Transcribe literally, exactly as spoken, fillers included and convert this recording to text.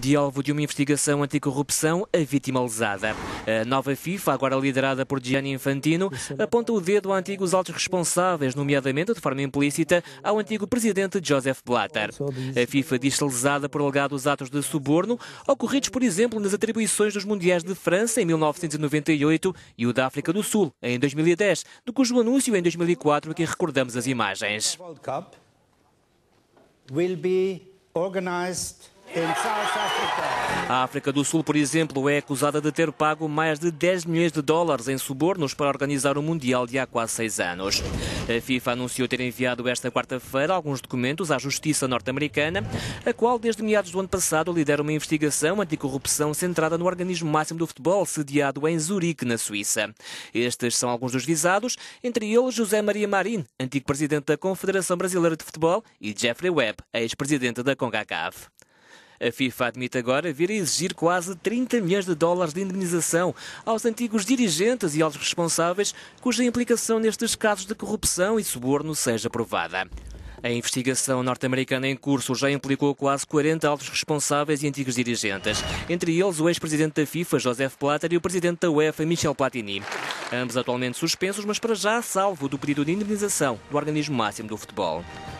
de alvo de uma investigação anticorrupção, a vítima lesada. A nova FIFA, agora liderada por Gianni Infantino, aponta o dedo a antigos altos responsáveis, nomeadamente de forma implícita ao antigo presidente Joseph Blatter. A FIFA diz-se lesada por alegados atos de suborno, ocorridos, por exemplo, nas atribuições dos Mundiais de França em mil novecentos e noventa e oito e o da África do Sul em dois mil e dez, do cujo anúncio em dois mil e quatro aqui recordamos as imagens. Will be organized in South Africa. A África do Sul, por exemplo, é acusada de ter pago mais de dez milhões de dólares em subornos para organizar o Mundial de há quase seis anos. A FIFA anunciou ter enviado esta quarta-feira alguns documentos à Justiça norte-americana, a qual, desde meados do ano passado, lidera uma investigação anticorrupção centrada no organismo máximo do futebol, sediado em Zurique, na Suíça. Estes são alguns dos visados, entre eles José Maria Marin, antigo presidente da Confederação Brasileira de Futebol, e Jeffrey Webb, ex-presidente da CONCACAF. A FIFA admite agora vir a exigir quase trinta milhões de dólares de indemnização aos antigos dirigentes e altos responsáveis cuja implicação nestes casos de corrupção e suborno seja provada. A investigação norte-americana em curso já implicou quase quarenta altos responsáveis e antigos dirigentes, entre eles o ex-presidente da FIFA, Joseph Blatter, e o presidente da UEFA, Michel Platini. Ambos atualmente suspensos, mas para já salvo do pedido de indemnização do organismo máximo do futebol.